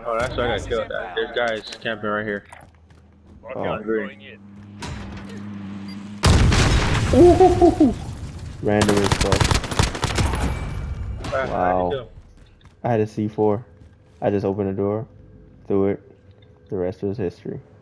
Oh, that's why I Gas got is killed. There's inbound. guys camping right here. Okay, Oh, I'm green. going in. Random as fuck. How'd you Wow. do? I had a C4. I just opened the door, threw it. The rest was history.